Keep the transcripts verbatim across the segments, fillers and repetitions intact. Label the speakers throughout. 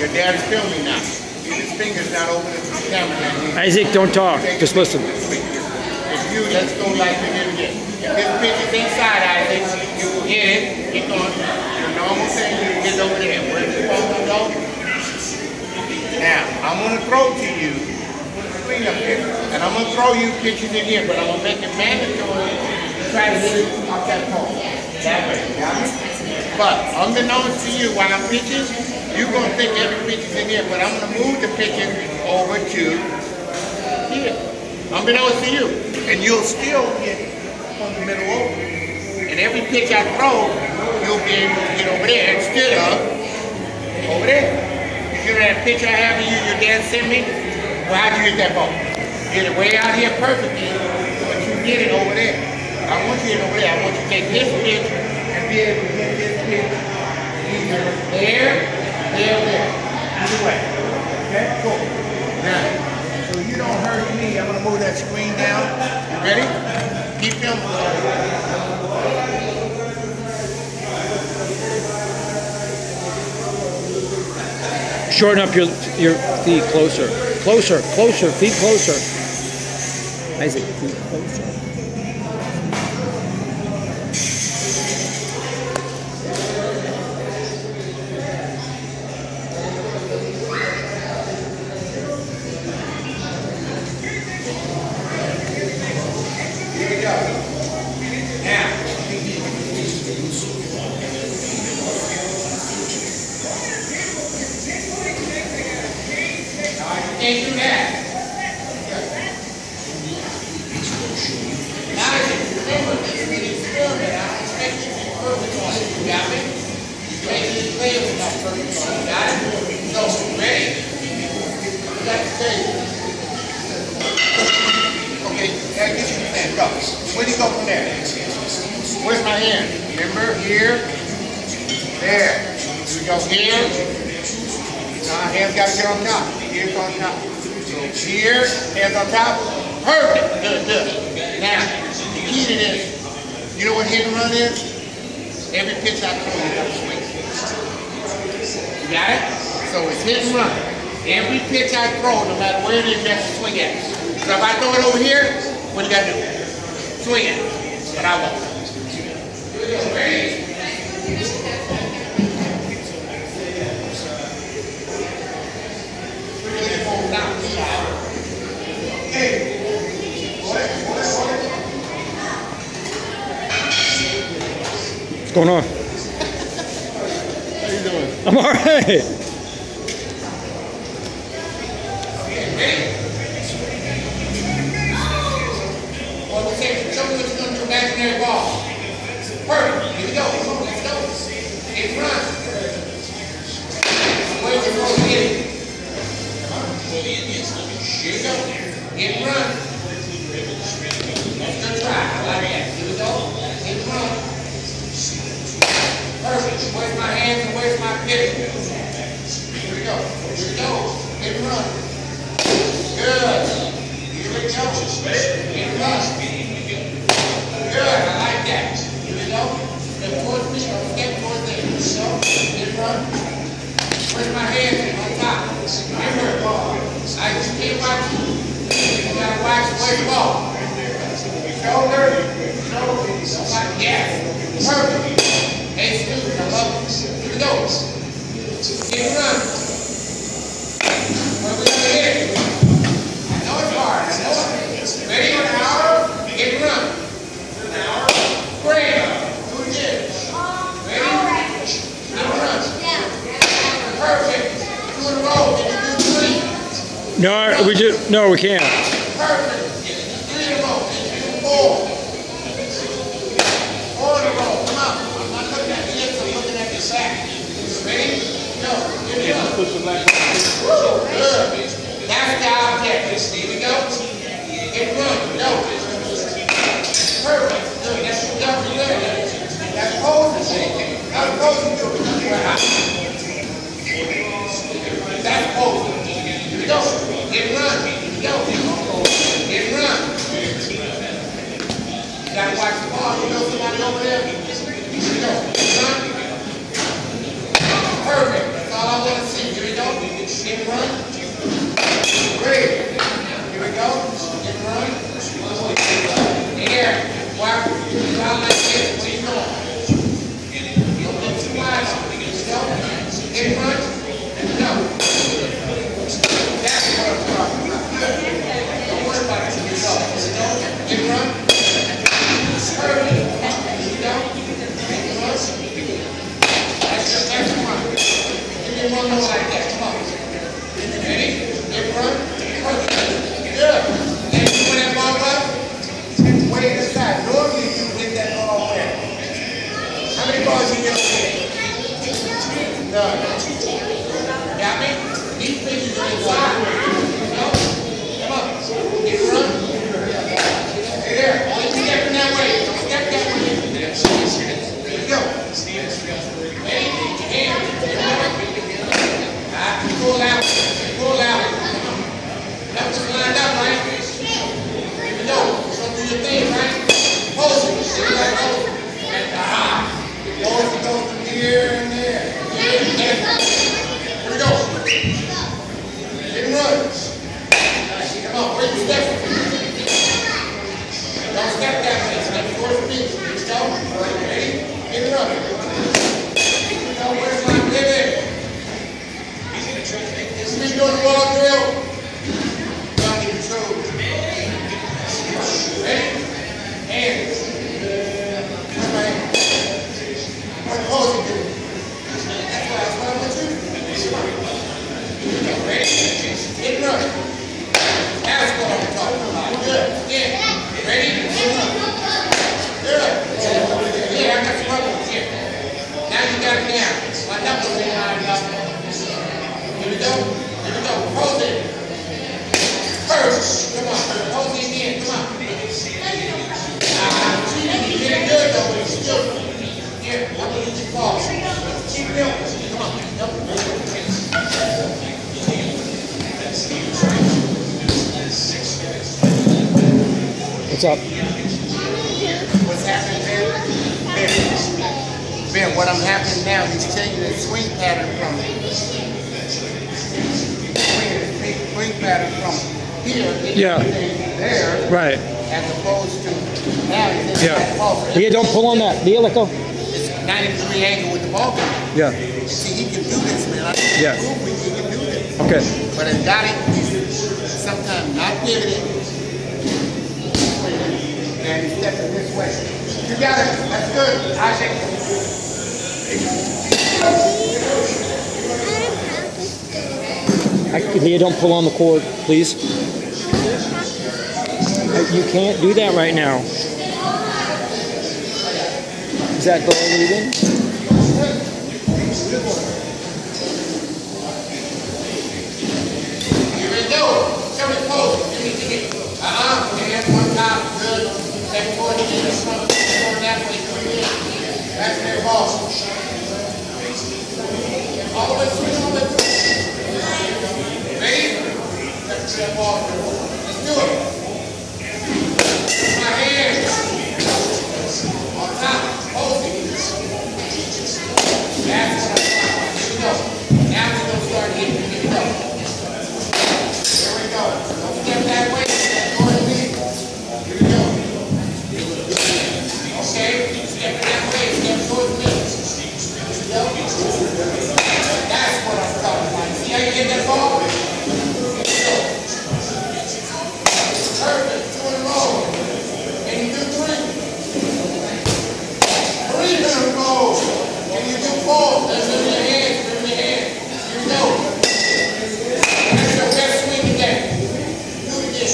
Speaker 1: Your dad's filming now. His finger's not over the camera.
Speaker 2: Isaac, don't talk. Just listen.
Speaker 1: If you, let's go like we did again. If this pitch is inside, Isaac, you will hit it. Get on your normal thing. You get over there. Where's the ball going to go? Now, I'm going to throw to you. Put a screen up here. And I'm going to throw you pitches in here, but I'm going to make it mandatory to try to hit it off that pole. That way. Got it? But unbeknownst to you, while I'm pitching, you're going to think every pitch is in here, but I'm going to move the pitching over to here. Unbeknownst to you. And you'll still get on the middle over. And every pitch I throw, you'll be able to get over there instead of over there. You know that pitch I have of you, your dad sent me? Well, how'd you hit that ball? You hit it way out here perfectly, but you hit it over there. I want you to hit it over there. I want you to take this pitch and be able to hit this pitch either there, there, there. Either way. Okay, cool. Now, so you don't hurt me, I'm going to move that screen down. You ready? Keep filming.
Speaker 2: Shorten up your your feet closer. Closer, closer, feet closer. Isaac, feet closer.
Speaker 1: Here we go. Now. Can't do that. Now, remember, this is an experiment. I don't expect you to be perfect on it. You got me? You make it clear we're not perfect on it. Got it? So, ready? You got to say. Okay, that gets you the thing. Go. Where do you go from there? Where's my hand? Remember, here, there. We go here. Now, hands got to get on top. Here's on top. So here, hands on top. Perfect. Good, good. Now, the key to this, you know what hit and run is? Every pitch I throw, you got to swing. You got it? So it's hit and run. Every pitch I throw, no matter where it is, you have to swing at it. So if I throw it over here, what do you got to do? Swing at it. But I won't. Here we go. Ready?
Speaker 2: What's going on?
Speaker 1: How you doing?
Speaker 2: I'm all right.
Speaker 1: Okay, ready? Well, okay, show me what you're going to do imaginary ball. Perfect. Here we go. Come on, let's go. It's run. Where's the ball hitting? Here we go. Hit and run. That's good try. I like that. Here we go. Hit and run. Perfect. Where's my hands and where's my pitch? Here we go. Here we go. Hit and run. Good. Here we go. Hit and run. Good. I like that. Here we go. Step towards me. Step towards there. Here we go. Hit and run. Where's my hands on top? Remember, I just can't watch you. You gotta watch where you go. Shoulder, shoulder, like yes. Perfect. Hey, students, I love it. Here we go. Get it run. Where we gonna hit? I know it's hard. I know it. Ready for an hour? Get it run. An hour? Great. Do it again. Ready? Get it run. Perfect. Two in a row. Can you do three?
Speaker 2: No, we just no, we can't.
Speaker 1: Perfect. Three in a row. Can you do four? Four in a row. Come on. I'm not looking at the hips. I'm looking at your back. Ready? No. Here we go. Push the back. Good. That's the object. Here we go. Get run. No. Perfect. Good. That's what you got for there. That's posing. That's posing. That's posing. Here we go. Get run. Here we go. Get run. You gotta watch the ball. You know somebody over there? Here we go. Run. Perfect. That's all I want to see. Here we go. ball drill. Don't be control. Ready? Hands. Turn my hand. Turn the hose you do. That's why I started with you. Ready? Get running. That's what I'm talking about. Good. Yeah. Ready? Good. Yeah, I got some other ones here. Now you got it down. My knuckles ain't hard enough. Here we go. Here we go. Hold it. First. Come on. Hold it again. Come on. Ah, you get it good though, but it's still. Here, I'm going to get you ball. Keep it going. Come on.
Speaker 2: What's up?
Speaker 1: What's happening, Ben? Ben, Ben, what I'm happening now, he's changing the swing pattern from swing, swing pattern from here
Speaker 2: Yeah.
Speaker 1: there,
Speaker 2: Right.
Speaker 1: as opposed to now he's in
Speaker 2: Yeah.
Speaker 1: that ball.
Speaker 2: Yeah, don't pull on that. Leah, let go.
Speaker 1: It's ninety degree angle with the ball.
Speaker 2: Yeah.
Speaker 1: And see, he can do this, man. I can
Speaker 2: Yeah.
Speaker 1: prove we he can do this.
Speaker 2: Okay.
Speaker 1: But it got it, he's sometimes not pivoting. And he's stepping this way. You got it. That's good. Isaac.
Speaker 2: I, Leah, don't pull on the cord, please. You can't do that right now. Is that ball leaving?
Speaker 1: Here we go. Show me the pose. Give me the hit. Uh-uh. Hands one top. Good. Step forward. Get in front. Going that way. Three in. That's their ball. All the way through. All the way through. Ready? That's their ball. Let's do it. My hands. On top. Hold it. That's what I'm talking about. Here we go. Now we're going to start hitting. Here we go. Here we go. Don't step that way. Go and lead. Here we go. Okay. Step that way. Step towards me. Here we go. That's what I'm talking about. See how you get that ball? Here we go. Perfect. Two in a row. Can you do three? Three in a row. Can you do four? Let's do your hands. Do your hands. Here we go. That's your best swing today. Do it again.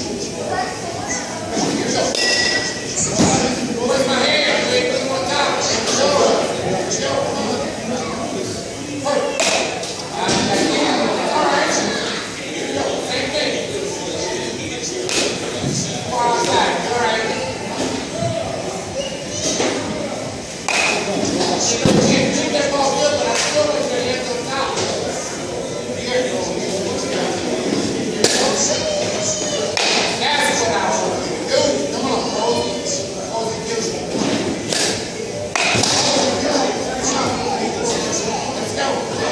Speaker 1: Here we go. Where's my hand? Wait, put them on top. Here we go. Here we go. Perfect. All right. Here we go. Same thing. Far outside. All right. You can't do that ball good, but I still want your hands on top. Here. That's what I want you to do. Come on, Posey. Posey, do it. Come on. Let's go.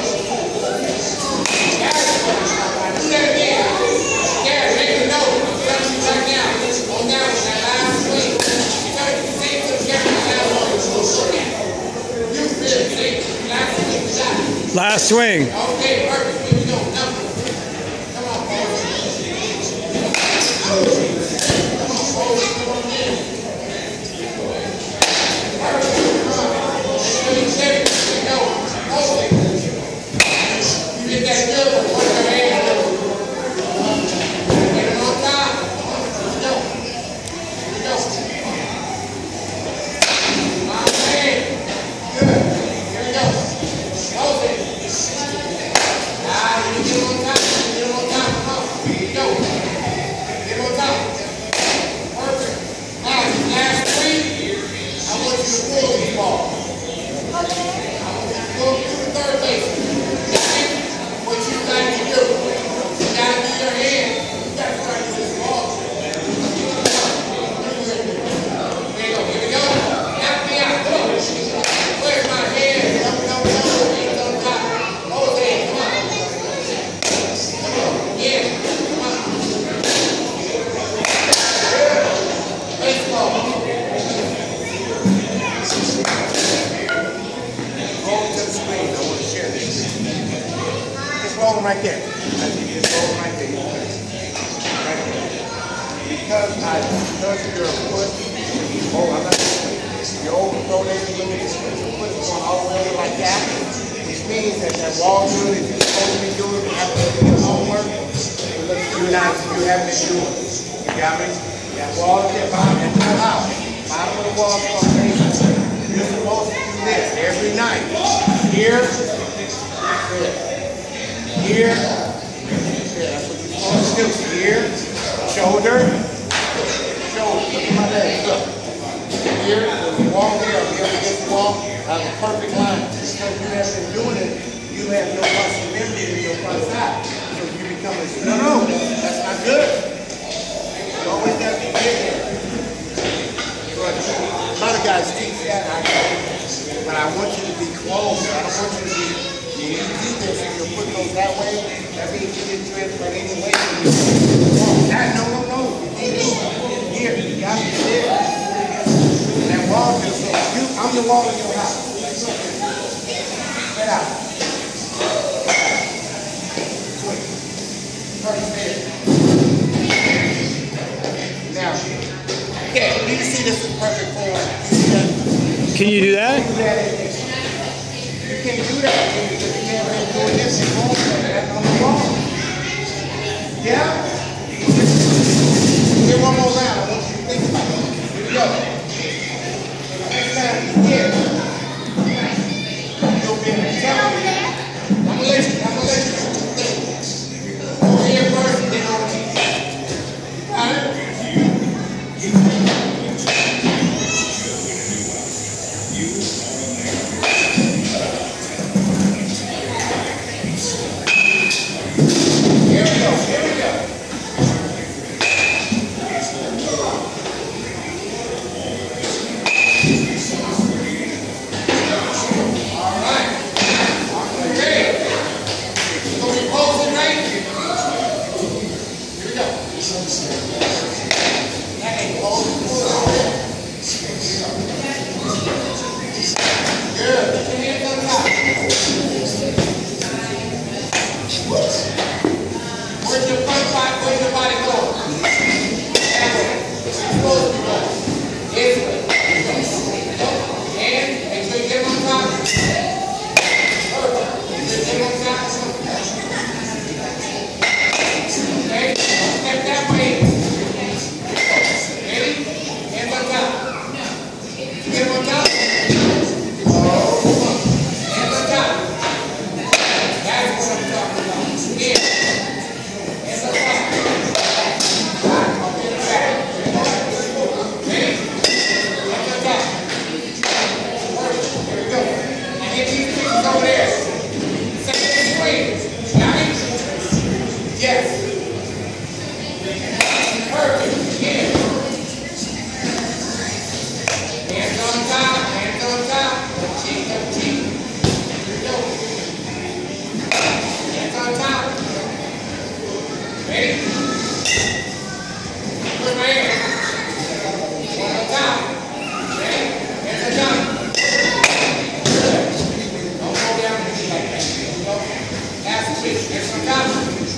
Speaker 1: That's what I'm talking about. Do that again. Yeah, make a note. I'm telling you right now. On down with that last swing. You got to say to the camera now. You feel safe. Last swing, we got it.
Speaker 2: Last swing.
Speaker 1: Okay, perfect. Here we go. Number. Come on, Posey. Come on, Posey. Come on in. Perfect. Come on. Let's go. Here we go. Posey. You get that good one. Watch your hand. Get it on top. Here we go. Here we go. My man. Good. Here we go. Posey. because I touch your foot, oh, I'm not you overpronate a little bit, your foot is going all the way over like that, which means that that wall drill that you're supposed to be doing after you do your homework, you're not, you haven't been doing. You got me? That wall at the bottom, and pull out. Bottom of the wall is called base. You're supposed to do this every night. Here, here, here. That's what you're supposed to do. Here, shoulder, shoulder. Look at my legs. Look. Here, when you walk here, I'll be able to get the wall. I have a perfect line. Because you have been doing it, you have no muscle memory in your front side. So you become a no, no, that's not good. You always got to be big. But a lot of guys teach that, I know. But I want you to be close. I don't want you to be, when you do this and your foot goes that way, that means you didn't transfer any weight when you walk. That, no, no, no. Here, you got to be there. That wall just so you, I'm the wall in your house. Get out. Swing. First there. Now, okay, you can see this is perfect form.
Speaker 2: Can you do that?
Speaker 1: You can't do that because you can't been doing this and going that on the wall. Yeah? Get one more round. I want you to think about it. Here we go. Next time you get it, you'll be able to tell me. I'm going to let you, I'm going to let you think. Over here first and then over here. Got it? Where's your front body, where's your body going? That way. Where's it supposed to be going? This way. And make sure you get on top. Perfect. Just get on top. Okay? Step that way. Ready? Hands on top. Get on top. Oh, hands on top. That's what I'm talking about. Here. Yes. Perfect. Again. Hands on top. Hands on top. Cheek up cheek. Here we go. Hands on top. Ready? Put my hand. Hands on top. Ready? Hands on top. Good. Don't go down the knee like that. Go. That's the switch. Hands on top.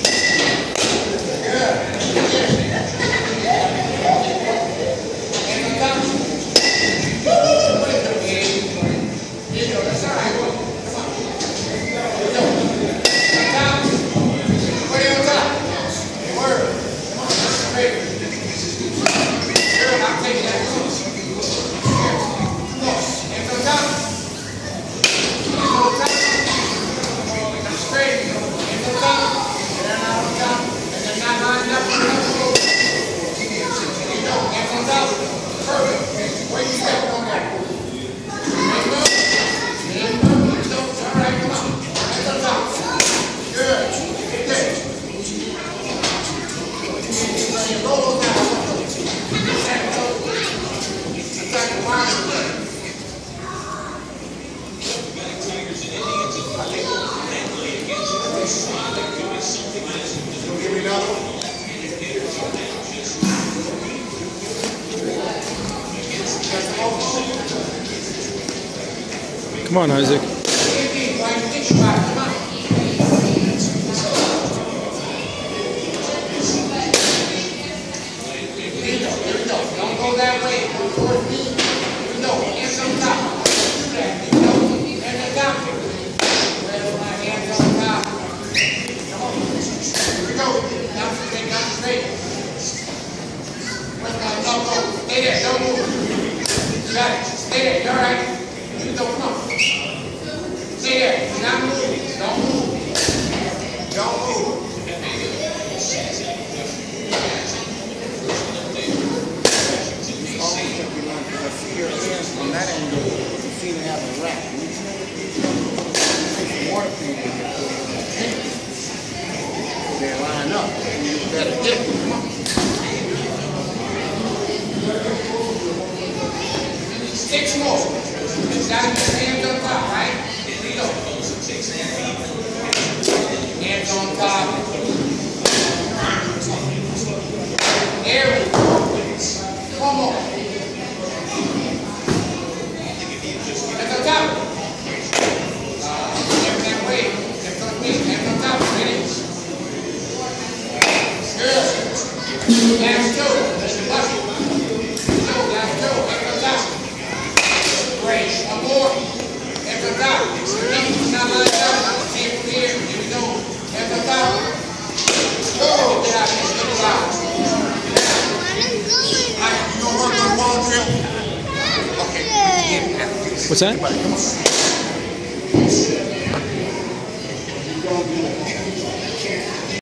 Speaker 2: Come on, Isaac.
Speaker 1: Here got it. Stay there. You all right? You don't come on. Stay there. Do not move. Don't move. Don't move.
Speaker 3: On that angle, you seem to have a rack. Water feed they line up. You better get them. Come on.
Speaker 1: Six more. You got to get hands on top, right? Lead up. Hands on top. There we go. Come on. Hands on top. Uh, hands that way. Hands on me. Hands on top. Ready? Good. Last two. Watch it. Two. Last two. Hands on top. Great. One more. Hands on top. It's not lined up. See it from here. Here we go. Hands on top. Go. Get out. Get out. Alright, you gonna work on ball drill? Okay.
Speaker 2: What's that?
Speaker 1: Come on.